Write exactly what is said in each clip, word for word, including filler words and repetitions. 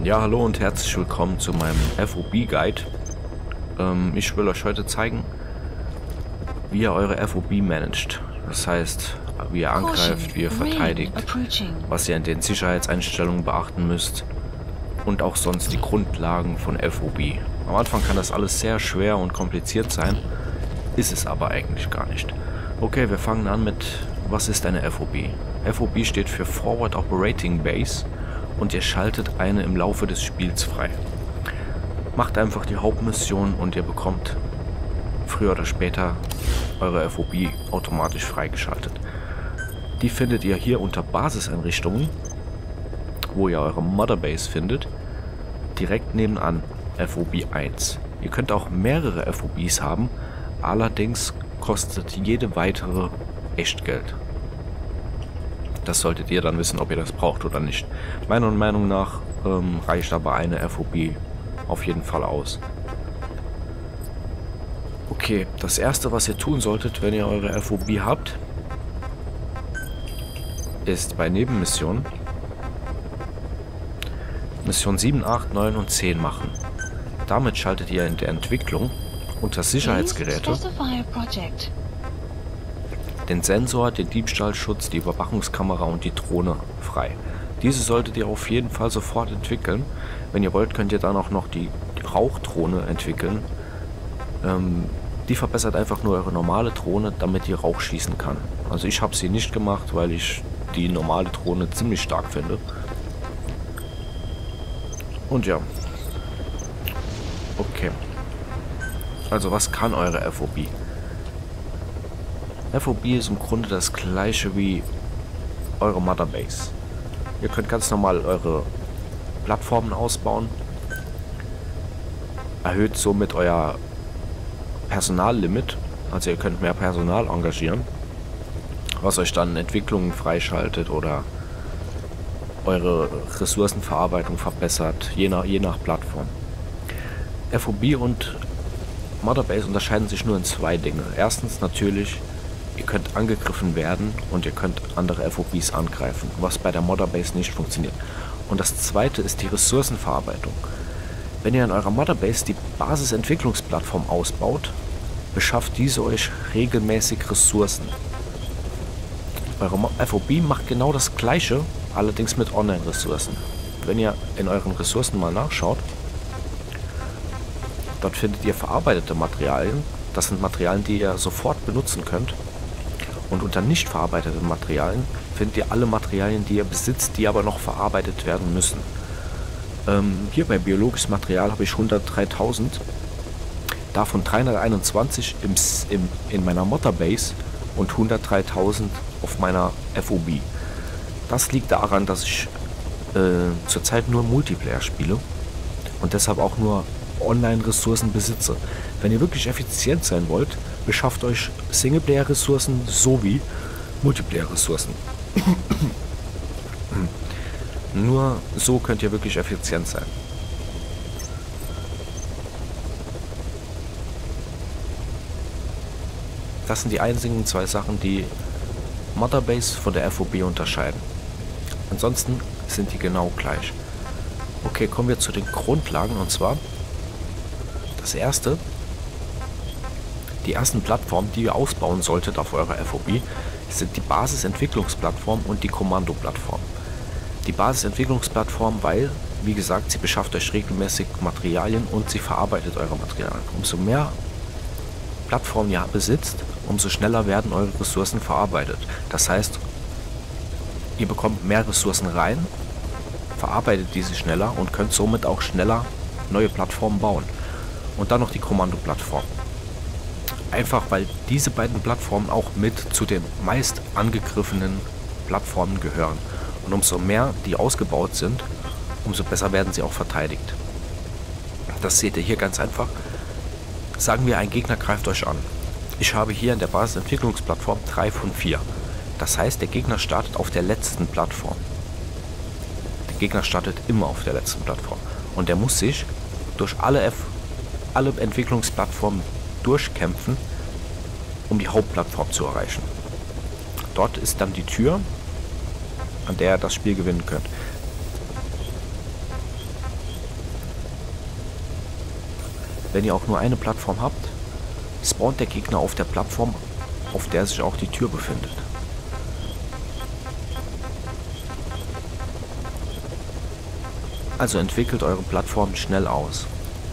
Ja, hallo und herzlich willkommen zu meinem F O B-Guide. Ähm, ich will euch heute zeigen, wie ihr eure F O B managt. Das heißt, wie ihr angreift, wie ihr verteidigt, was ihr in den Sicherheitseinstellungen beachten müsst und auch sonst die Grundlagen von F O B. Am Anfang kann das alles sehr schwer und kompliziert sein, ist es aber eigentlich gar nicht. Okay, wir fangen an mit, was ist eine F O B? F O B steht für Forward Operating Base und ihr schaltet eine im Laufe des Spiels frei. Macht einfach die Hauptmission und ihr bekommt früher oder später eure F O B automatisch freigeschaltet. Die findet ihr hier unter Basiseinrichtungen, wo ihr eure Motherbase findet, direkt nebenan F O B eins. Ihr könnt auch mehrere F O Bs haben, allerdings kostet jede weitere Echtgeld. Das solltet ihr dann wissen, ob ihr das braucht oder nicht. Meiner Meinung nach ähm, reicht aber eine F O B auf jeden Fall aus. Okay, das erste, was ihr tun solltet, wenn ihr eure F O B habt, ist bei Nebenmissionen Mission sieben, acht, neun und zehn machen. Damit schaltet ihr in der Entwicklung unter Sicherheitsgeräte den Sensor, den Diebstahlschutz, die Überwachungskamera und die Drohne frei. Diese solltet ihr auf jeden Fall sofort entwickeln. Wenn ihr wollt, könnt ihr dann auch noch die Rauchdrohne entwickeln. Ähm, die verbessert einfach nur eure normale Drohne, damit die Rauch schießen kann. Also ich habe sie nicht gemacht, weil ich die normale Drohne ziemlich stark finde. Und ja. Okay. Also was kann eure F O B? F O B ist im Grunde das gleiche wie eure Motherbase. Ihr könnt ganz normal eure Plattformen ausbauen, erhöht somit euer Personallimit, also ihr könnt mehr Personal engagieren, was euch dann Entwicklungen freischaltet oder eure Ressourcenverarbeitung verbessert, je nach, je nach Plattform. F O B und Motherbase unterscheiden sich nur in zwei Dinge. Erstens natürlich, ihr könnt angegriffen werden und ihr könnt andere F O Bs angreifen, was bei der Motherbase nicht funktioniert. Und das zweite ist die Ressourcenverarbeitung. Wenn ihr in eurer Motherbase die Basisentwicklungsplattform ausbaut, beschafft diese euch regelmäßig Ressourcen. Eure F O B macht genau das gleiche, allerdings mit Online-Ressourcen. Wenn ihr in euren Ressourcen mal nachschaut, dort findet ihr verarbeitete Materialien. Das sind Materialien, die ihr sofort benutzen könnt. Und unter nicht verarbeiteten Materialien findet ihr alle Materialien, die ihr besitzt, die aber noch verarbeitet werden müssen. Ähm, hier bei biologisches Material habe ich hundertdreitausend, davon dreihunderteinundzwanzig im, im, in meiner Motherbase und hundertdreitausend auf meiner F O B. Das liegt daran, dass ich äh, zurzeit nur Multiplayer spiele und deshalb auch nur Online-Ressourcen besitze. Wenn ihr wirklich effizient sein wollt, beschafft euch Singleplayer-Ressourcen sowie Multiplayer-Ressourcen. Nur so könnt ihr wirklich effizient sein. Das sind die einzigen zwei Sachen, die Motherbase von der F O B unterscheiden. Ansonsten sind die genau gleich. Okay, kommen wir zu den Grundlagen, und zwar das erste, die ersten Plattformen, die ihr ausbauen solltet auf eurer F O B, sind die Basisentwicklungsplattform und die Kommandoplattform. Die Basisentwicklungsplattform, weil, wie gesagt, sie beschafft euch regelmäßig Materialien und sie verarbeitet eure Materialien. Umso mehr Plattformen ihr besitzt, umso schneller werden eure Ressourcen verarbeitet. Das heißt, ihr bekommt mehr Ressourcen rein, verarbeitet diese schneller und könnt somit auch schneller neue Plattformen bauen. Und dann noch die Kommandoplattform. Einfach weil diese beiden Plattformen auch mit zu den meist angegriffenen Plattformen gehören. Und umso mehr die ausgebaut sind, umso besser werden sie auch verteidigt. Das seht ihr hier ganz einfach. Sagen wir, ein Gegner greift euch an. Ich habe hier in der Basisentwicklungsplattform drei von vier. Das heißt, der Gegner startet auf der letzten Plattform. Der Gegner startet immer auf der letzten Plattform. Und der muss sich durch alle F alle Entwicklungsplattformen durchkämpfen, um die Hauptplattform zu erreichen. Dort ist dann die Tür, an der ihr das Spiel gewinnen könnt. Wenn ihr auch nur eine Plattform habt, spawnt der Gegner auf der Plattform, auf der sich auch die Tür befindet. Also entwickelt eure Plattform schnell aus.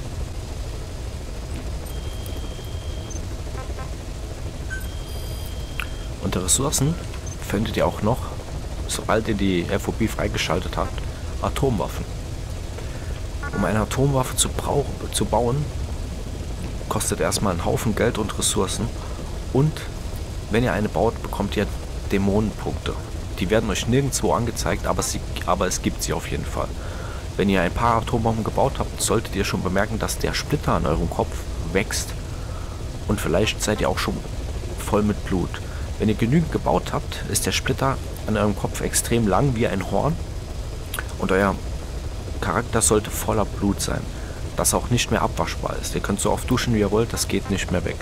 Unter Ressourcen findet ihr auch noch, sobald ihr die F O B freigeschaltet habt, Atomwaffen. Um eine Atomwaffe zu, zu bauen, kostet erstmal einen Haufen Geld und Ressourcen. Und wenn ihr eine baut, bekommt ihr Dämonenpunkte. Die werden euch nirgendwo angezeigt, aber, sie, aber es gibt sie auf jeden Fall. Wenn ihr ein paar Atombomben gebaut habt, solltet ihr schon bemerken, dass der Splitter an eurem Kopf wächst. Und vielleicht seid ihr auch schon voll mit Blut. Wenn ihr genügend gebaut habt, ist der Splitter an eurem Kopf extrem lang wie ein Horn. Und euer Charakter sollte voller Blut sein, das auch nicht mehr abwaschbar ist. Ihr könnt so oft duschen, wie ihr wollt, das geht nicht mehr weg.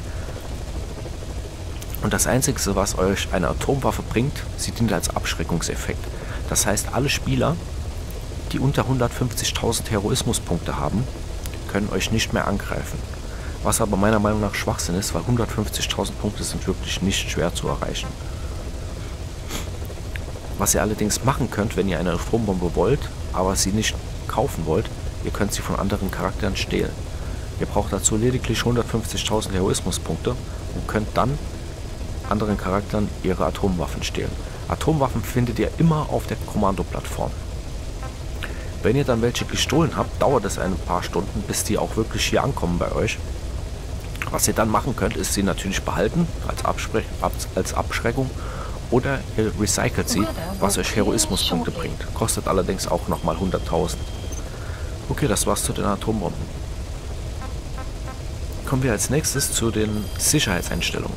Und das Einzige, was euch eine Atomwaffe bringt, sie dient als Abschreckungseffekt. Das heißt, alle Spieler, die unter hundertfünfzigtausend Heroismuspunkte haben, können euch nicht mehr angreifen. Was aber meiner Meinung nach Schwachsinn ist, weil hundertfünfzigtausend Punkte sind wirklich nicht schwer zu erreichen. Was ihr allerdings machen könnt, wenn ihr eine Atombombe wollt, aber sie nicht kaufen wollt, ihr könnt sie von anderen Charakteren stehlen. Ihr braucht dazu lediglich hundertfünfzigtausend Heroismuspunkte und könnt dann anderen Charakteren ihre Atomwaffen stehlen. Atomwaffen findet ihr immer auf der Kommandoplattform. Wenn ihr dann welche gestohlen habt, dauert es ein paar Stunden, bis die auch wirklich hier ankommen bei euch. Was ihr dann machen könnt, ist sie natürlich behalten, als, Abspre als Abschreckung, oder ihr recycelt sie, was euch Heroismuspunkte bringt. Kostet allerdings auch nochmal hunderttausend. Okay, das war's zu den Atombomben. Kommen wir als nächstes zu den Sicherheitseinstellungen.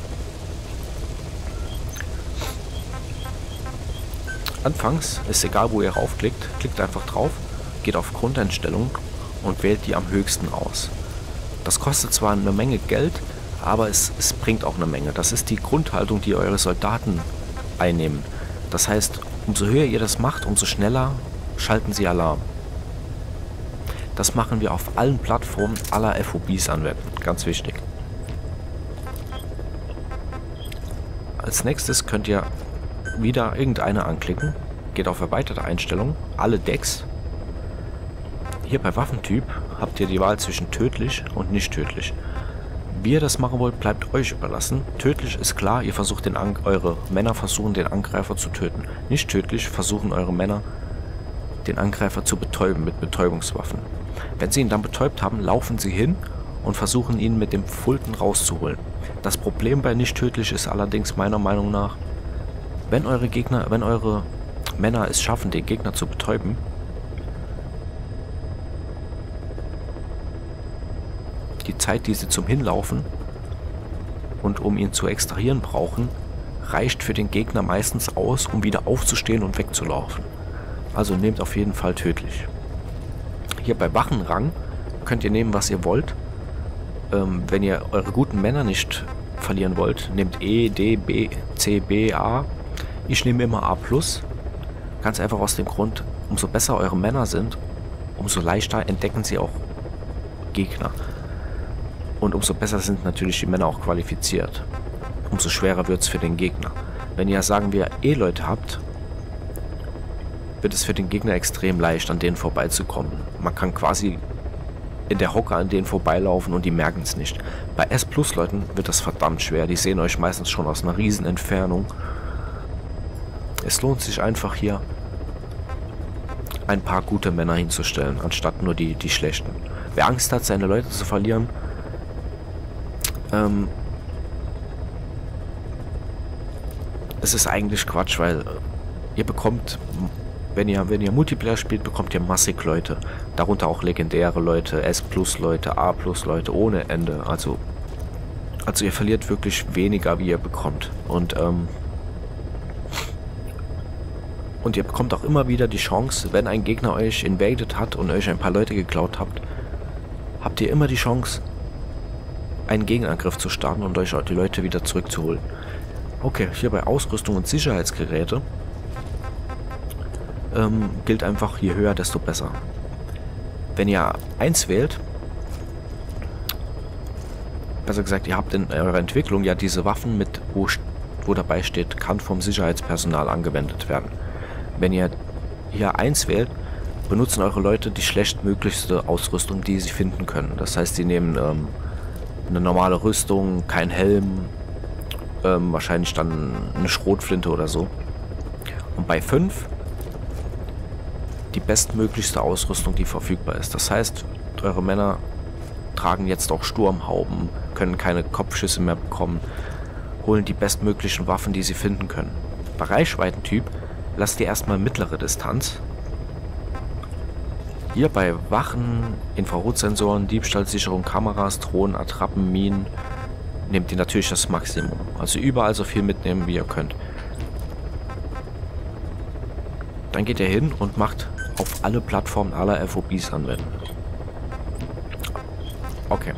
Anfangs ist egal, wo ihr raufklickt, klickt einfach drauf, geht auf Grundeinstellungen und wählt die am höchsten aus. Das kostet zwar eine Menge Geld, aber es, es bringt auch eine Menge. Das ist die Grundhaltung, die eure Soldaten einnehmen. Das heißt, umso höher ihr das macht, umso schneller schalten sie Alarm. Das machen wir auf allen Plattformen aller F O Bs anwenden. Ganz wichtig. Als nächstes könnt ihr wieder irgendeine anklicken, geht auf erweiterte Einstellungen, alle Decks. Hier bei Waffentyp habt ihr die Wahl zwischen tödlich und nicht tödlich. Wie ihr das machen wollt, bleibt euch überlassen. Tödlich ist klar, ihr versucht den An eure Männer versuchen den Angreifer zu töten. Nicht tödlich versuchen eure Männer den Angreifer zu betäuben mit Betäubungswaffen. Wenn sie ihn dann betäubt haben, laufen sie hin und versuchen ihn mit dem Fulton rauszuholen. Das Problem bei nicht tödlich ist allerdings meiner Meinung nach, wenn eure Gegner, wenn eure Männer es schaffen, den Gegner zu betäuben, die Zeit, die sie zum Hinlaufen und um ihn zu extrahieren brauchen, reicht für den Gegner meistens aus, um wieder aufzustehen und wegzulaufen. Also nehmt auf jeden Fall tödlich. Hier bei Wachenrang könnt ihr nehmen, was ihr wollt. Ähm, wenn ihr eure guten Männer nicht verlieren wollt, nehmt E, D, B, C, B, A. Ich nehme immer A plus. Ganz einfach aus dem Grund, umso besser eure Männer sind, umso leichter entdecken sie auch Gegner. Und umso besser sind natürlich die Männer auch qualifiziert. Umso schwerer wird es für den Gegner. Wenn ihr, sagen wir, E-Leute habt, wird es für den Gegner extrem leicht, an denen vorbeizukommen. Man kann quasi in der Hocke an denen vorbeilaufen und die merken es nicht. Bei S Plus Leuten wird das verdammt schwer. Die sehen euch meistens schon aus einer riesen Entfernung. Es lohnt sich einfach hier ein paar gute Männer hinzustellen, anstatt nur die, die schlechten. Wer Angst hat, seine Leute zu verlieren, ähm, es ist eigentlich Quatsch, weil ihr bekommt, wenn ihr, wenn ihr Multiplayer spielt, bekommt ihr massig Leute. Darunter auch legendäre Leute, S Plus Leute, A Plus Leute, ohne Ende. Also, also ihr verliert wirklich weniger, wie ihr bekommt. Und, ähm, und ihr bekommt auch immer wieder die Chance, wenn ein Gegner euch invaded hat und euch ein paar Leute geklaut habt, habt ihr immer die Chance, einen Gegenangriff zu starten und euch die Leute wieder zurückzuholen. Okay, hier bei Ausrüstung und Sicherheitsgeräte ähm, gilt einfach, je höher, desto besser. Wenn ihr eins wählt, besser gesagt, ihr habt in eurer Entwicklung ja diese Waffen mit, wo, wo dabei steht, kann vom Sicherheitspersonal angewendet werden. Wenn ihr hier eins wählt, benutzen eure Leute die schlechtmöglichste Ausrüstung, die sie finden können. Das heißt, sie nehmen ähm, eine normale Rüstung, kein Helm, ähm, wahrscheinlich dann eine Schrotflinte oder so. Und bei fünf die bestmöglichste Ausrüstung, die verfügbar ist. Das heißt, eure Männer tragen jetzt auch Sturmhauben, können keine Kopfschüsse mehr bekommen, holen die bestmöglichen Waffen, die sie finden können. Bei Reichweitentyp lasst ihr erstmal mittlere Distanz. Hier bei Wachen, Infrarotsensoren, Diebstahlsicherung, Kameras, Drohnen, Attrappen, Minen nehmt ihr natürlich das Maximum. Also überall so viel mitnehmen, wie ihr könnt. Dann geht ihr hin und macht auf alle Plattformen aller F O Bs anwenden. Okay.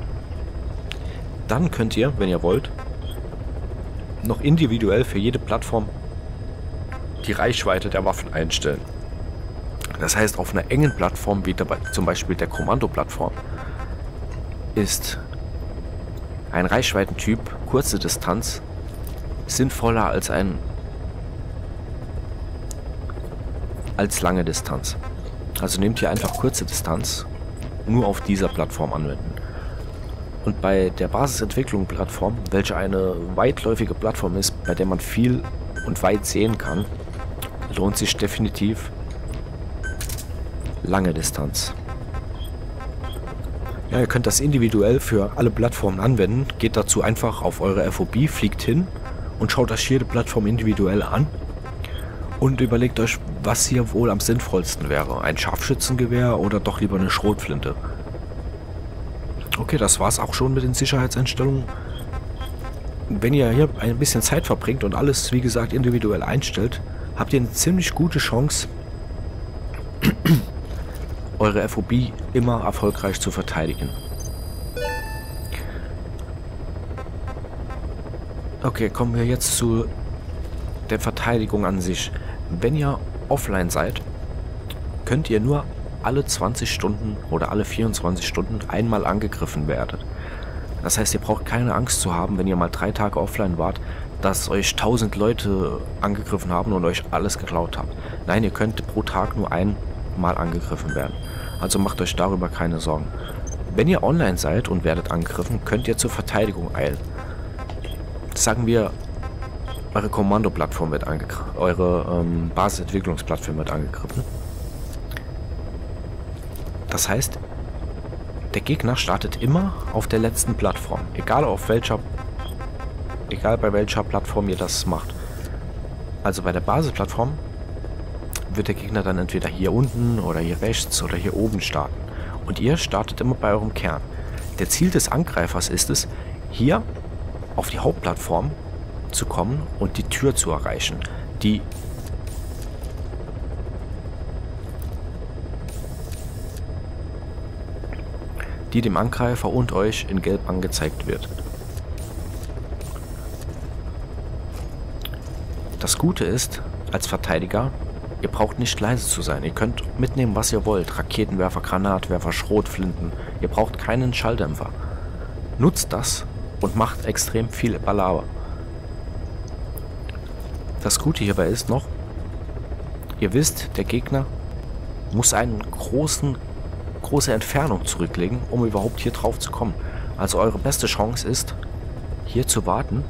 Dann könnt ihr, wenn ihr wollt, noch individuell für jede Plattform die Reichweite der Waffen einstellen. Das heißt, auf einer engen Plattform, wie dabei, zum Beispiel der Kommando-Plattform, ist ein Reichweitentyp, kurze Distanz, sinnvoller als ein als lange Distanz. Also nehmt ihr einfach kurze Distanz, nur auf dieser Plattform anwenden. Und bei der Basisentwicklung-Plattform, welche eine weitläufige Plattform ist, bei der man viel und weit sehen kann, lohnt sich definitiv lange Distanz. Ja, ihr könnt das individuell für alle Plattformen anwenden. Geht dazu einfach auf eure F O B, fliegt hin und schaut euch jede Plattform individuell an und überlegt euch, was hier wohl am sinnvollsten wäre. Ein Scharfschützengewehr oder doch lieber eine Schrotflinte. Okay, das war's auch schon mit den Sicherheitseinstellungen. Wenn ihr hier ein bisschen Zeit verbringt und alles, wie gesagt, individuell einstellt, habt ihr eine ziemlich gute Chance, eure F O B immer erfolgreich zu verteidigen. Okay, kommen wir jetzt zu der Verteidigung an sich. Wenn ihr offline seid, könnt ihr nur alle zwanzig Stunden oder alle vierundzwanzig Stunden einmal angegriffen werden. Das heißt, ihr braucht keine Angst zu haben, wenn ihr mal drei Tage offline wart, dass euch tausend Leute angegriffen haben und euch alles geklaut haben. Nein, ihr könnt pro Tag nur einmal angegriffen werden. Also macht euch darüber keine Sorgen. Wenn ihr online seid und werdet angegriffen, könnt ihr zur Verteidigung eilen. Sagen wir, eure Kommandoplattform wird angegriffen, eure ähm, Basisentwicklungsplattform wird angegriffen. Das heißt, der Gegner startet immer auf der letzten Plattform, egal auf welcher, egal bei welcher Plattform ihr das macht. Also bei der Basisplattform wird der Gegner dann entweder hier unten oder hier rechts oder hier oben starten. Und ihr startet immer bei eurem Kern. Der Ziel des Angreifers ist es, hier auf die Hauptplattform zu kommen und die Tür zu erreichen, die die dem Angreifer und euch in Gelb angezeigt wird. Das Gute ist, als Verteidiger, ihr braucht nicht leise zu sein. Ihr könnt mitnehmen, was ihr wollt. Raketenwerfer, Granatwerfer, Schrotflinten. Ihr braucht keinen Schalldämpfer. Nutzt das und macht extrem viel Ballaba. Das Gute hierbei ist noch, ihr wisst, der Gegner muss einen großen, große Entfernung zurücklegen, um überhaupt hier drauf zu kommen. Also eure beste Chance ist, hier zu warten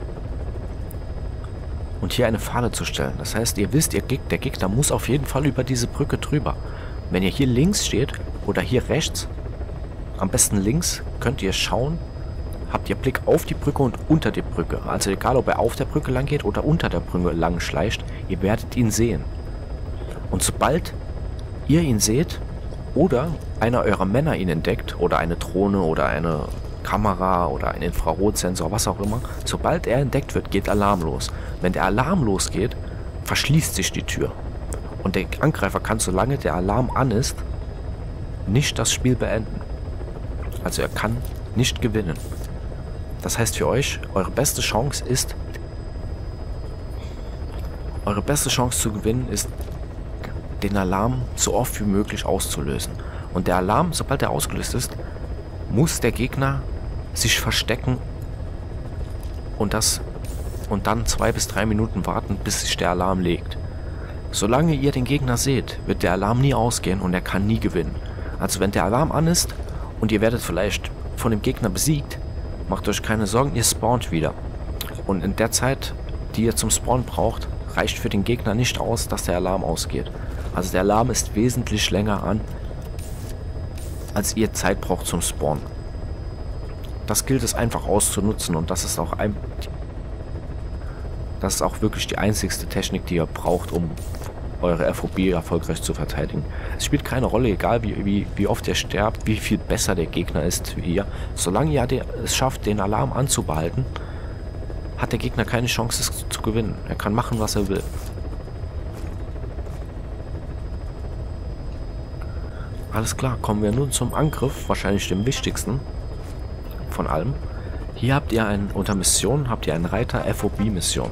und hier eine Falle zu stellen. Das heißt, ihr wisst, ihr Geg- der Gegner muss auf jeden Fall über diese Brücke drüber. Wenn ihr hier links steht oder hier rechts, am besten links, könnt ihr schauen, habt ihr Blick auf die Brücke und unter die Brücke. Also egal, ob er auf der Brücke lang geht oder unter der Brücke lang schleicht, ihr werdet ihn sehen. Und sobald ihr ihn seht oder einer eurer Männer ihn entdeckt oder eine Drohne oder eine Kamera oder ein Infrarotsensor, was auch immer, sobald er entdeckt wird, geht Alarm los. Wenn der Alarm losgeht, verschließt sich die Tür. Und der Angreifer kann, solange der Alarm an ist, nicht das Spiel beenden. Also er kann nicht gewinnen. Das heißt für euch, eure beste Chance ist, eure beste Chance zu gewinnen ist, den Alarm so oft wie möglich auszulösen. Und der Alarm, sobald er ausgelöst ist, muss der Gegner sich verstecken und das und dann zwei bis drei Minuten warten, bis sich der Alarm legt. Solange ihr den Gegner seht, wird der Alarm nie ausgehen und er kann nie gewinnen. Also wenn der Alarm an ist und ihr werdet vielleicht von dem Gegner besiegt, macht euch keine Sorgen, ihr spawnt wieder. Und in der Zeit, die ihr zum Spawn braucht, reicht für den Gegner nicht aus, dass der Alarm ausgeht. Also der Alarm ist wesentlich länger an, als ihr Zeit braucht zum Spawn. Das gilt es einfach auszunutzen und das ist auch ein, das ist auch wirklich die einzigste Technik, die ihr braucht, um eure F O B erfolgreich zu verteidigen. Es spielt keine Rolle, egal wie, wie, wie oft ihr sterbt, wie viel besser der Gegner ist wie ihr. Solange ihr es schafft, den Alarm anzubehalten, hat der Gegner keine Chance, es zu gewinnen. Er kann machen, was er will. Alles klar, kommen wir nun zum Angriff, wahrscheinlich dem wichtigsten von allem. Hier habt ihr einen, unter Mission habt ihr einen Reiter F O B-Mission.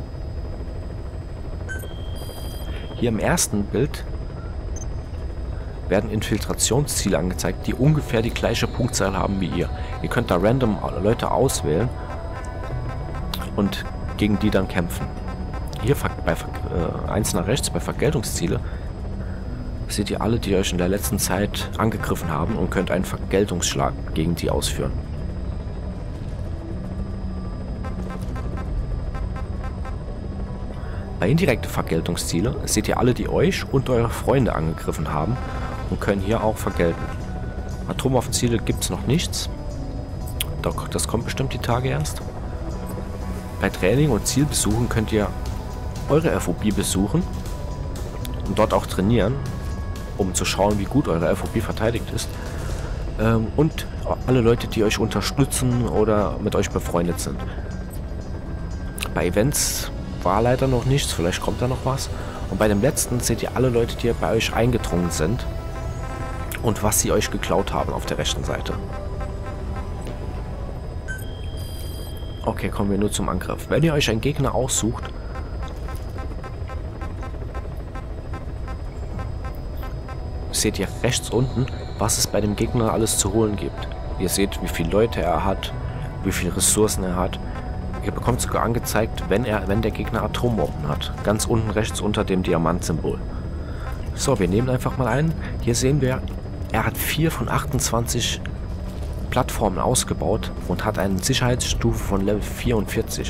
Hier im ersten Bild werden Infiltrationsziele angezeigt, die ungefähr die gleiche Punktzahl haben wie ihr. Ihr könnt da random Leute auswählen und gegen die dann kämpfen. Hier bei äh, eins nach rechts bei Vergeltungsziele seht ihr alle, die euch in der letzten Zeit angegriffen haben und könnt einen Vergeltungsschlag gegen die ausführen. Bei indirekte Vergeltungsziele seht ihr alle, die euch und eure Freunde angegriffen haben und können hier auch vergelten. Atomwaffenziele gibt es noch nichts. Doch, das kommt bestimmt die Tage erst. Bei Training und Zielbesuchen könnt ihr eure F O B besuchen und dort auch trainieren, um zu schauen, wie gut eure F O B verteidigt ist. Ähm, und alle Leute, die euch unterstützen oder mit euch befreundet sind. Bei Events war leider noch nichts, vielleicht kommt da noch was. Und bei dem letzten seht ihr alle Leute, die bei euch eingedrungen sind und was sie euch geklaut haben auf der rechten Seite. Okay, kommen wir nur zum Angriff. Wenn ihr euch einen Gegner aussucht, seht ihr rechts unten, was es bei dem Gegner alles zu holen gibt. Ihr seht, wie viele Leute er hat, wie viele Ressourcen er hat. Ihr bekommt sogar angezeigt, wenn er, wenn der Gegner Atombomben hat. Ganz unten rechts unter dem Diamantsymbol. So, wir nehmen einfach mal ein. Hier sehen wir, er hat vier von achtundzwanzig Plattformen ausgebaut und hat eine Sicherheitsstufe von Level vierundvierzig.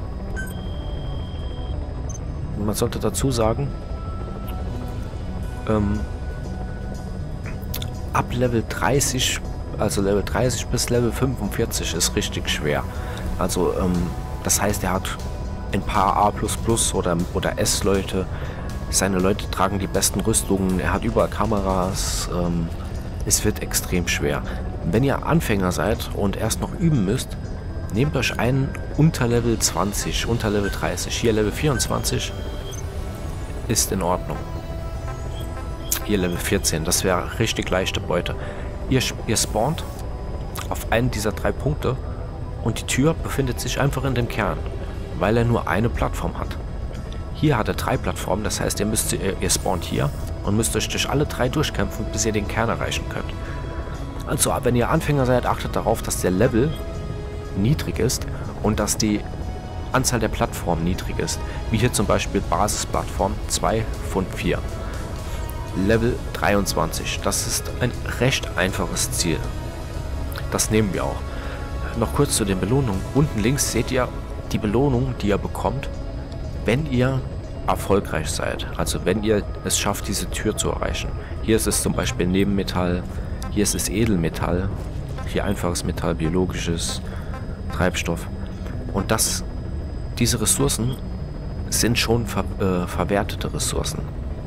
Und man sollte dazu sagen, ähm, ab Level dreißig, also Level dreißig bis Level fünfundvierzig ist richtig schwer. Also, ähm, das heißt, er hat ein paar A plus plus oder, oder S-Leute. Seine Leute tragen die besten Rüstungen. Er hat überall Kameras. Ähm, es wird extrem schwer. Wenn ihr Anfänger seid und erst noch üben müsst, nehmt euch einen unter Level zwanzig, unter Level dreißig. Hier Level vierundzwanzig ist in Ordnung. Hier Level vierzehn, das wäre richtig leichte Beute. Ihr, ihr spawnt auf einen dieser drei Punkte. Und die Tür befindet sich einfach in dem Kern, weil er nur eine Plattform hat. Hier hat er drei Plattformen, das heißt, ihr, müsst, ihr spawnt hier und müsst euch durch alle drei durchkämpfen, bis ihr den Kern erreichen könnt. Also, wenn ihr Anfänger seid, achtet darauf, dass der Level niedrig ist und dass die Anzahl der Plattformen niedrig ist. Wie hier zum Beispiel Basisplattform zwei von vier. Level dreiundzwanzig, das ist ein recht einfaches Ziel. Das nehmen wir auch. Noch kurz zu den Belohnungen. Unten links seht ihr die Belohnung, die ihr bekommt, wenn ihr erfolgreich seid. Also wenn ihr es schafft, diese Tür zu erreichen. Hier ist es zum Beispiel Nebenmetall, hier ist es Edelmetall, hier einfaches Metall, biologisches, Treibstoff. Und das, diese Ressourcen sind schon ver, äh, verwertete Ressourcen.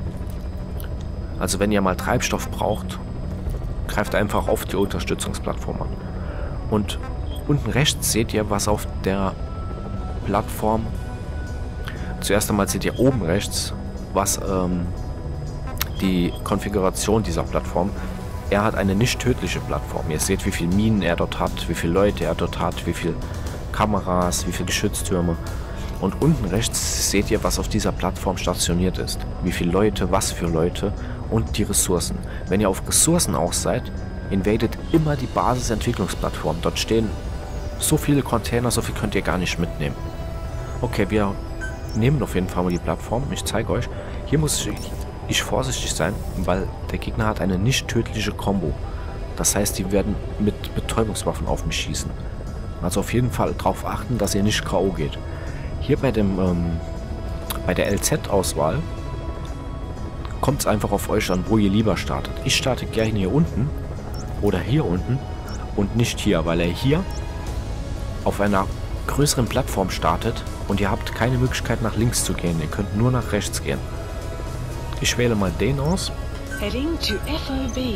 Also wenn ihr mal Treibstoff braucht, greift einfach auf die Unterstützungsplattform an. Und unten rechts seht ihr, was auf der Plattform, zuerst einmal seht ihr oben rechts, was ähm, die Konfiguration dieser Plattform. Er hat eine nicht tödliche Plattform. Ihr seht, wie viele Minen er dort hat, wie viele Leute er dort hat, wie viele Kameras, wie viele Geschütztürme. Und unten rechts seht ihr, was auf dieser Plattform stationiert ist. Wie viele Leute, was für Leute und die Ressourcen. Wenn ihr auf Ressourcen aus seid, invadet immer die Basisentwicklungsplattform. Dort stehen so viele Container, so viel könnt ihr gar nicht mitnehmen. Okay, wir nehmen auf jeden Fall mal die Plattform. Ich zeige euch. Hier muss ich, ich vorsichtig sein, weil der Gegner hat eine nicht tödliche Combo. Das heißt, die werden mit Betäubungswaffen auf mich schießen. Also auf jeden Fall darauf achten, dass ihr nicht K O geht. Hier bei dem ähm, bei der L Z-Auswahl kommt es einfach auf euch an, wo ihr lieber startet. Ich starte gerne hier unten oder hier unten und nicht hier, weil er hier auf einer größeren Plattform startet und ihr habt keine Möglichkeit nach links zu gehen. Ihr könnt nur nach rechts gehen. Ich wähle mal den aus. Heading to F O B.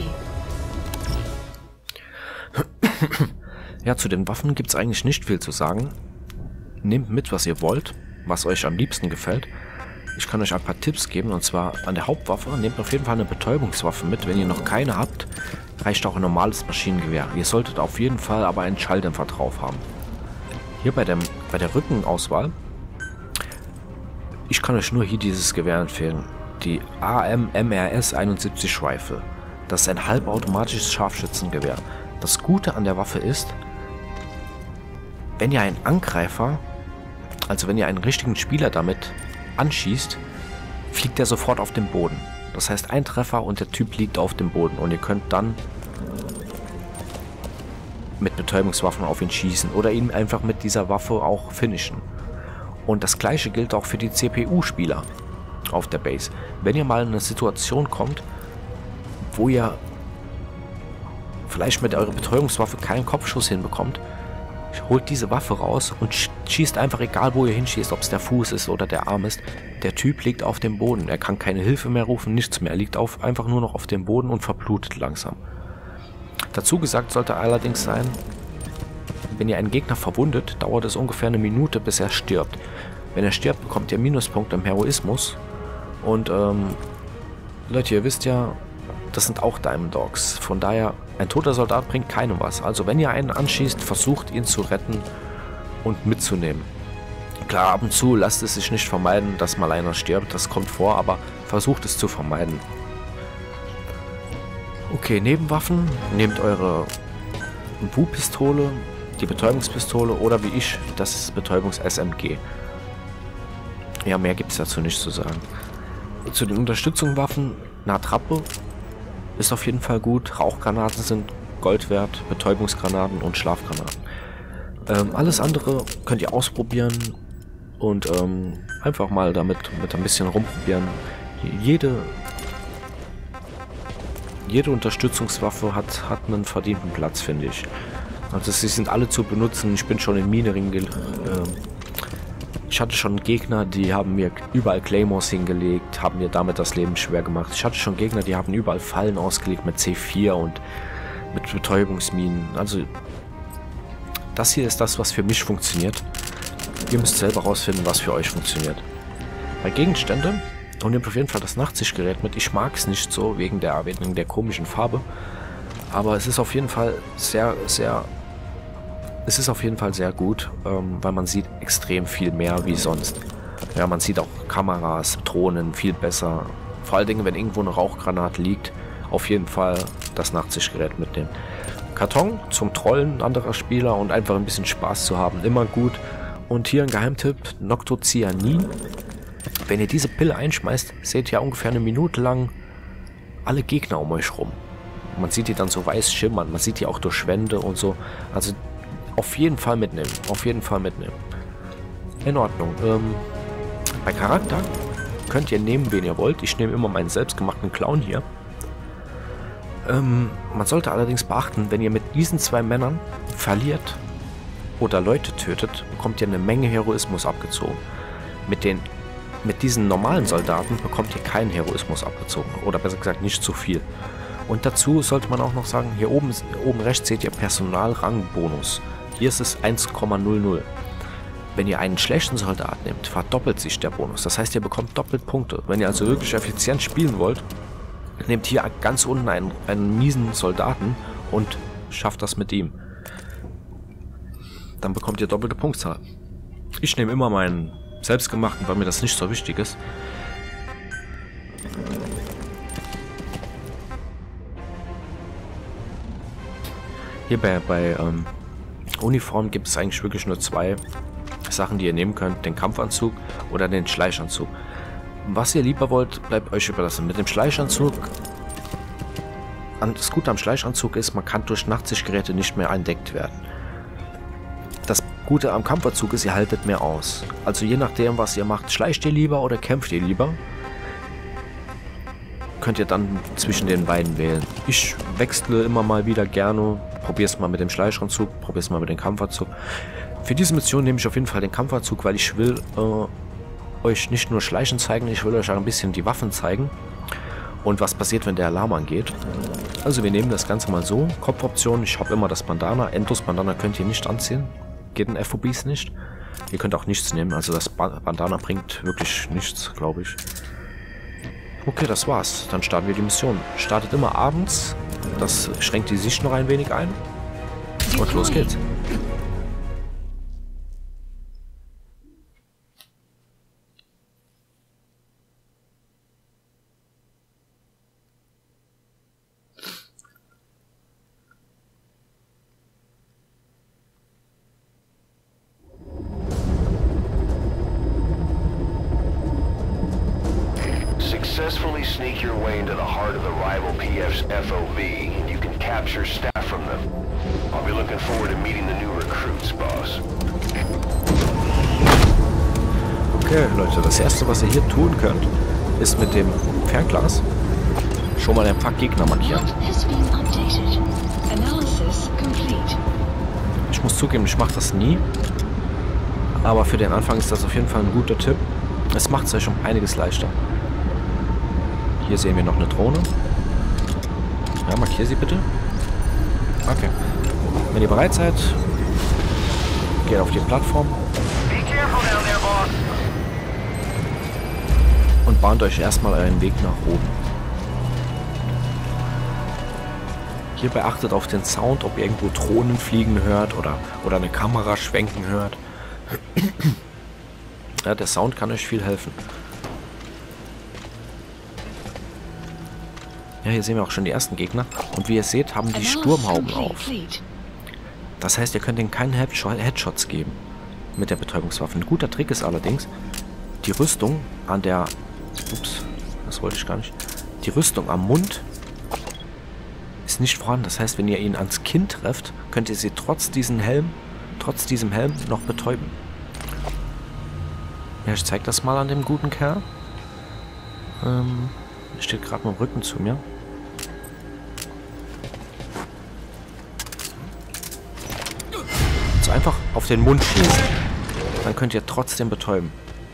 Ja, zu den Waffen gibt es eigentlich nicht viel zu sagen. Nehmt mit, was ihr wollt, was euch am liebsten gefällt. Ich kann euch ein paar Tipps geben, und zwar an der Hauptwaffe. Nehmt auf jeden Fall eine Betäubungswaffe mit. Wenn ihr noch keine habt, reicht auch ein normales Maschinengewehr. Ihr solltet auf jeden Fall aber einen Schalldämpfer drauf haben. Hier bei, dem, bei der Rückenauswahl, ich kann euch nur hier dieses Gewehr empfehlen. Die A M M R S einundsiebzig Rifle. Das ist ein halbautomatisches Scharfschützengewehr. Das Gute an der Waffe ist, wenn ihr einen Angreifer, also wenn ihr einen richtigen Spieler damit anschießt, fliegt er sofort auf den Boden. Das heißt, ein Treffer und der Typ liegt auf dem Boden und ihr könnt dann mit Betäubungswaffen auf ihn schießen oder ihn einfach mit dieser Waffe auch finishen. Und das gleiche gilt auch für die C P U-Spieler auf der Base. Wenn ihr mal in eine Situation kommt, wo ihr vielleicht mit eurer Betäubungswaffe keinen Kopfschuss hinbekommt, holt diese Waffe raus und schießt einfach, egal wo ihr hinschießt, ob es der Fuß ist oder der Arm ist. Der Typ liegt auf dem Boden. Er kann keine Hilfe mehr rufen, nichts mehr. Er liegt auf, einfach nur noch auf dem Boden und verblutet langsam. Dazu gesagt sollte allerdings sein, wenn ihr einen Gegner verwundet, dauert es ungefähr eine Minute, bis er stirbt. Wenn er stirbt, bekommt ihr Minuspunkte im Heroismus. Und ähm, Leute, ihr wisst ja, das sind auch Diamond Dogs. Von daher, ein toter Soldat bringt keinem was. Also wenn ihr einen anschießt, versucht ihn zu retten und mitzunehmen. Klar, ab und zu lasst es sich nicht vermeiden, dass mal einer stirbt. Das kommt vor, aber versucht es zu vermeiden. Okay, Nebenwaffen. Nehmt eure W U-Pistole, die Betäubungspistole oder wie ich, das Betäubungs-S M G. Ja, mehr gibt es dazu nicht zu sagen. Zu den Unterstützungswaffen, eine Attrappe ist auf jeden Fall gut. Rauchgranaten sind Gold wert, Betäubungsgranaten und Schlafgranaten. Ähm, alles andere könnt ihr ausprobieren und ähm, einfach mal damit mit ein bisschen rumprobieren. Jede, jede Unterstützungswaffe hat, hat einen verdienten Platz, finde ich. Also sie sind alle zu benutzen. Ich bin schon in Minering äh, Ich hatte schon Gegner, die haben mir überall Claymores hingelegt, haben mir damit das Leben schwer gemacht. Ich hatte schon Gegner, die haben überall Fallen ausgelegt mit C vier und mit Betäubungsminen. Also das hier ist das, was für mich funktioniert. Ihr müsst selber rausfinden, was für euch funktioniert. Bei Gegenständen, und nehmt auf jeden Fall das Nachtsichtgerät mit. Ich mag es nicht so, wegen der, wegen der komischen Farbe. Aber es ist auf jeden Fall sehr, sehr... Es ist auf jeden Fall sehr gut, ähm, weil man sieht extrem viel mehr wie sonst. Ja, man sieht auch Kameras, Drohnen viel besser. Vor allen Dingen, wenn irgendwo eine Rauchgranate liegt, auf jeden Fall das Nachtsichtgerät mitnehmen. Karton zum Trollen anderer Spieler und einfach ein bisschen Spaß zu haben, immer gut. Und hier ein Geheimtipp, Noctocyanin. Wenn ihr diese Pille einschmeißt, seht ihr ungefähr eine Minute lang alle Gegner um euch rum. Man sieht die dann so weiß schimmern, man sieht die auch durch Wände und so. Also auf jeden Fall mitnehmen, auf jeden Fall mitnehmen. In Ordnung. Ähm, bei Charakter könnt ihr nehmen, wen ihr wollt. Ich nehme immer meinen selbstgemachten Clown hier. Ähm, man sollte allerdings beachten, wenn ihr mit diesen zwei Männern verliert oder Leute tötet, bekommt ihr eine Menge Heroismus abgezogen. Mit den mit diesen normalen Soldaten bekommt ihr keinen Heroismus abgezogen. Oder besser gesagt nicht zu viel. Und dazu sollte man auch noch sagen, hier oben, oben rechts seht ihr Personalrangbonus. Hier ist es eins Komma null null. Wenn ihr einen schlechten Soldat nehmt, verdoppelt sich der Bonus. Das heißt, ihr bekommt doppelt Punkte. Wenn ihr also wirklich effizient spielen wollt, nehmt hier ganz unten einen, einen miesen Soldaten und schafft das mit ihm. Dann bekommt ihr doppelte Punktzahl. Ich nehme immer meinen selbstgemachten, weil mir das nicht so wichtig ist. Hier bei, bei ähm, Uniform gibt es eigentlich wirklich nur zwei Sachen, die ihr nehmen könnt. Den Kampfanzug oder den Schleichanzug. Was ihr lieber wollt, bleibt euch überlassen. Mit dem Schleichanzug... Das Gute am Schleichanzug ist, man kann durch Nachtsichtgeräte nicht mehr entdeckt werden. Das Gute am Kampfanzug ist, ihr haltet mehr aus. Also je nachdem, was ihr macht, schleicht ihr lieber oder kämpft ihr lieber, könnt ihr dann zwischen den beiden wählen. Ich wechsle immer mal wieder gerne, probiere es mal mit dem Schleichanzug, probiere es mal mit dem Kampfanzug. Für diese Mission nehme ich auf jeden Fall den Kampfanzug, weil ich will äh, euch nicht nur Schleichen zeigen, ich will euch auch ein bisschen die Waffen zeigen und was passiert, wenn der Alarm angeht. Also wir nehmen das Ganze mal so. Kopfoption, ich habe immer das Bandana. Endlos Bandana könnt ihr nicht anziehen. Geht in F O Bs nicht. Ihr könnt auch nichts nehmen. Also das ba Bandana bringt wirklich nichts, glaube ich. Okay, das war's. Dann starten wir die Mission. Startet immer abends. Das schränkt die Sicht noch ein wenig ein. Und los geht's. Successfully sneak your way into the heart of the rival P F's F O B, and you can capture staff from them. I'll be looking forward to meeting the new recruits, boss. Okay, Leute, das erste, was ihr hier tun könnt, ist mit dem Fernglas schon mal ein paar Gegner markieren. Ich muss zugeben, ich mache das nie, aber für den Anfang ist das auf jeden Fall ein guter Tipp. Es macht es euch um einiges leichter. Hier sehen wir noch eine Drohne. Ja, markier sie bitte. Okay. Wenn ihr bereit seid, geht auf die Plattform und bahnt euch erstmal euren Weg nach oben. Hierbei achtet auf den Sound, ob ihr irgendwo Drohnen fliegen hört oder, oder eine Kamera schwenken hört. Ja, der Sound kann euch viel helfen. Ja, hier sehen wir auch schon die ersten Gegner. Und wie ihr seht, haben die Sturmhauben auf. Das heißt, ihr könnt ihnen keine Headshots geben mit der Betäubungswaffe. Ein guter Trick ist allerdings, die Rüstung an der... Ups, das wollte ich gar nicht. Die Rüstung am Mund ist nicht vorhanden. Das heißt, wenn ihr ihn ans Kinn trefft, könnt ihr sie trotz diesem Helm, trotz diesem Helm noch betäuben. Ja, ich zeige das mal an dem guten Kerl. Ähm, er steht gerade mit dem Rücken zu mir. So einfach auf den Mund schießen. Dann könnt ihr trotzdem betäuben.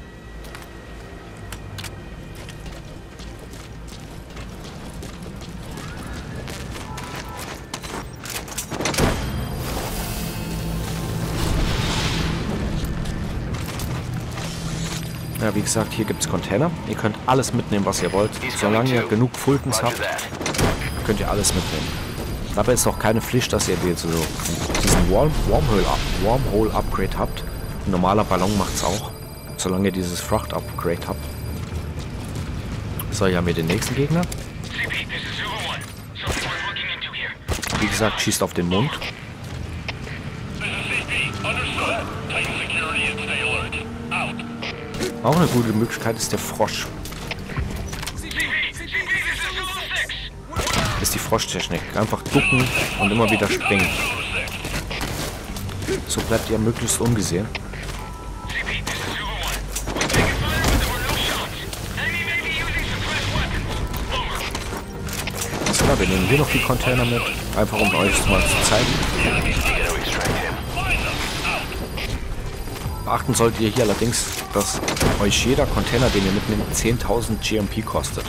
Ja, wie gesagt, hier gibt es Container. Ihr könnt alles mitnehmen, was ihr wollt. Solange ihr genug Fultons habt, könnt ihr alles mitnehmen. Dabei ist auch keine Pflicht, dass ihr so diesen Worm Wormhole, Wormhole Upgrade habt. Ein normaler Ballon macht es auch, solange ihr dieses Fracht Upgrade habt. So, hier haben wir den nächsten Gegner. Wie gesagt, schießt auf den Mund. Auch eine gute Möglichkeit ist der Frosch. Ist die Froschtechnik. Einfach ducken und immer wieder springen. So bleibt ihr möglichst ungesehen. So, wir nehmen hier noch die Container mit. Einfach um euch mal zu zeigen. Beachten solltet ihr hier allerdings, dass euch jeder Container, den ihr mitnehmt, zehntausend G M P kostet.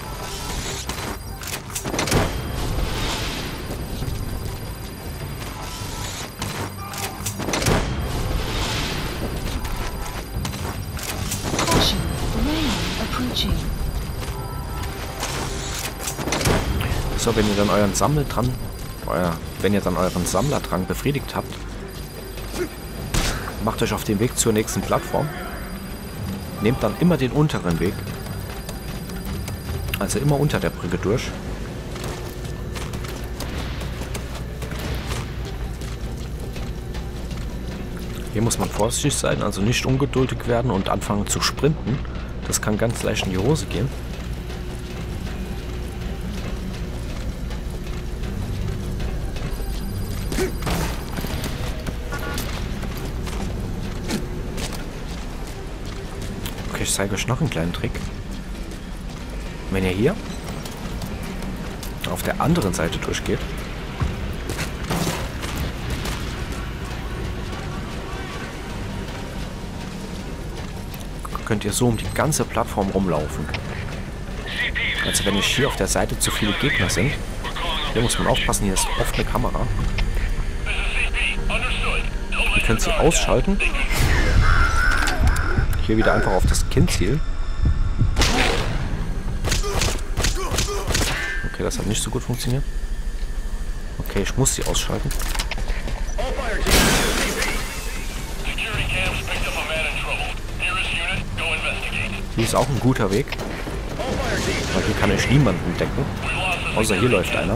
So, wenn ihr dann euren Sammeldrang, euer, wenn ihr dann euren Sammlerdrang befriedigt habt, macht euch auf den Weg zur nächsten Plattform. Nehmt dann immer den unteren Weg. Also immer unter der Brücke durch. Hier muss man vorsichtig sein, also nicht ungeduldig werden und anfangen zu sprinten. Das kann ganz leicht in die Hose gehen. Okay, ich zeige euch noch einen kleinen Trick. Wenn ihr hier auf der anderen Seite durchgeht, könnt ihr so um die ganze Plattform rumlaufen. Also wenn hier auf der Seite zu viele Gegner sind, hier muss man aufpassen, hier ist oft eine Kamera. Ihr könnt sie ausschalten. Hier wieder einfach auf das Kind zielen. Okay, das hat nicht so gut funktioniert. Okay, ich muss sie ausschalten. Hier ist auch ein guter Weg. Weil hier kann ich niemanden entdecken. Außer hier läuft einer.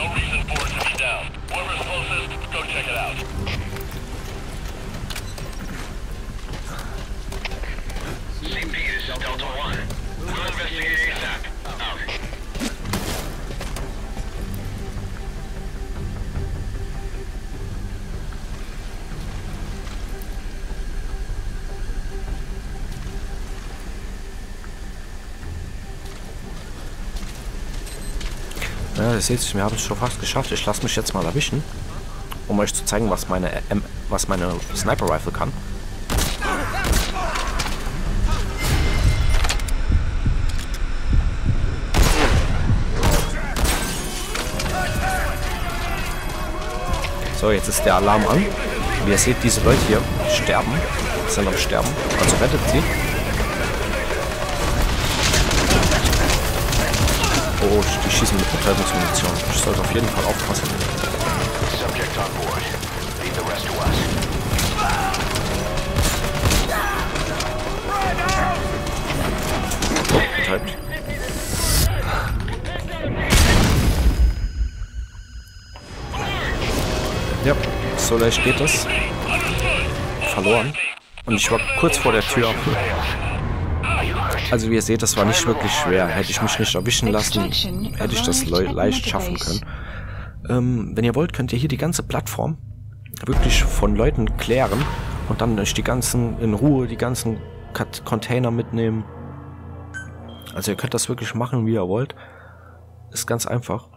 Ja, ihr seht, wir haben es schon fast geschafft. Ich lasse mich jetzt mal erwischen, um euch zu zeigen, was meine, ähm, was meine Sniper Rifle kann. So, jetzt ist der Alarm an. Wie ihr seht, diese Leute hier sterben, sind am Sterben. Also rettet sie. Oh, die schießen mit Verteidigungsmunition. Ich sollte auf jeden Fall aufpassen. Oh, betäubt. Ja, so leicht geht das. Verloren. Und ich war kurz vor der Tür. Also wie ihr seht, das war nicht wirklich schwer. Hätte ich mich nicht erwischen lassen, hätte ich das le leicht schaffen können. Ähm, wenn ihr wollt, könnt ihr hier die ganze Plattform wirklich von Leuten klären und dann euch die ganzen, in Ruhe, die ganzen Kat Container mitnehmen. Also ihr könnt das wirklich machen, wie ihr wollt. Ist ganz einfach.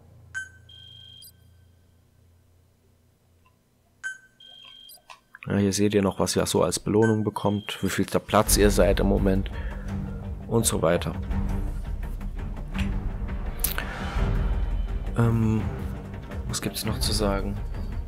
Ja, hier seht ihr noch, was ihr so als Belohnung bekommt, wie viel der Platz ihr seid im Moment. Und so weiter. Ähm, was gibt es noch zu sagen?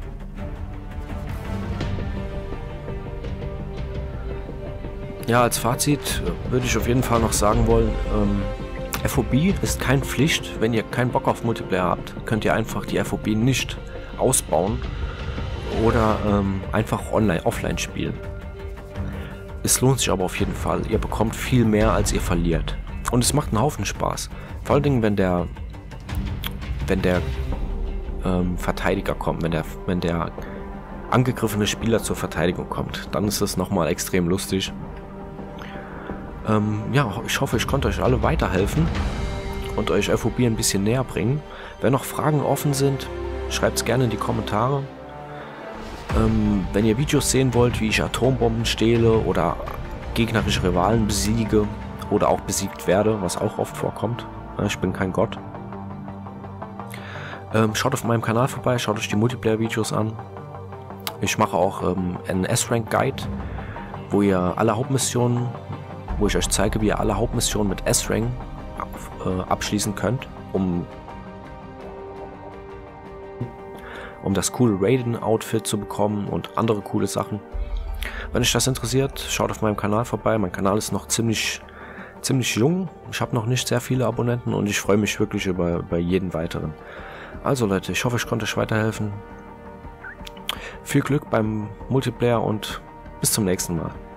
Ja, als Fazit würde ich auf jeden Fall noch sagen wollen, ähm, F O B ist keine Pflicht. Wenn ihr keinen Bock auf Multiplayer habt, könnt ihr einfach die F O B nicht ausbauen oder ähm, einfach online, offline spielen. Es lohnt sich aber auf jeden Fall. Ihr bekommt viel mehr, als ihr verliert. Und es macht einen Haufen Spaß. Vor allen Dingen, wenn der, wenn der ähm, Verteidiger kommt, wenn der, wenn der angegriffene Spieler zur Verteidigung kommt, dann ist es nochmal extrem lustig. Ähm, ja, ich hoffe, ich konnte euch alle weiterhelfen und euch F O B ein bisschen näher bringen. Wenn noch Fragen offen sind, schreibt es gerne in die Kommentare. Ähm, wenn ihr Videos sehen wollt, wie ich Atombomben stehle oder gegnerische Rivalen besiege oder auch besiegt werde, was auch oft vorkommt. Ich bin kein Gott. Ähm, schaut auf meinem Kanal vorbei, schaut euch die Multiplayer-Videos an. Ich mache auch ähm, einen S-Rank-Guide, wo ihr alle Hauptmissionen, wo ich euch zeige, wie ihr alle Hauptmissionen mit S-Rank ab, äh, abschließen könnt, um um das coole Raiden-Outfit zu bekommen und andere coole Sachen. Wenn euch das interessiert, schaut auf meinem Kanal vorbei. Mein Kanal ist noch ziemlich, ziemlich jung. Ich habe noch nicht sehr viele Abonnenten und ich freue mich wirklich über, über jeden weiteren. Also Leute, ich hoffe, ich konnte euch weiterhelfen. Viel Glück beim Multiplayer und bis zum nächsten Mal.